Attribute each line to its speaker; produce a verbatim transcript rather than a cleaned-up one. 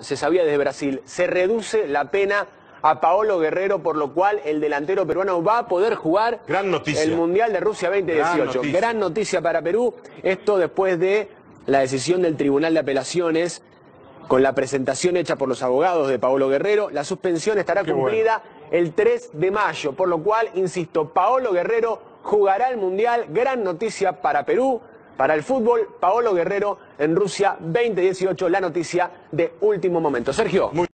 Speaker 1: Se sabía desde Brasil, se reduce la pena a Paolo Guerrero, por lo cual el delantero peruano va a poder jugar
Speaker 2: Gran noticia.
Speaker 1: el Mundial de Rusia veinte dieciocho.
Speaker 2: Gran noticia.
Speaker 1: Gran noticia para Perú, esto después de la decisión del Tribunal de Apelaciones, con la presentación hecha por los abogados de Paolo Guerrero. La suspensión estará
Speaker 2: Qué
Speaker 1: cumplida
Speaker 2: bueno.
Speaker 1: el tres de mayo, por lo cual, insisto, Paolo Guerrero jugará el Mundial. Gran noticia para Perú. Para el fútbol, Paolo Guerrero en Rusia veinte dieciocho, la noticia de último momento. Sergio.
Speaker 2: Muy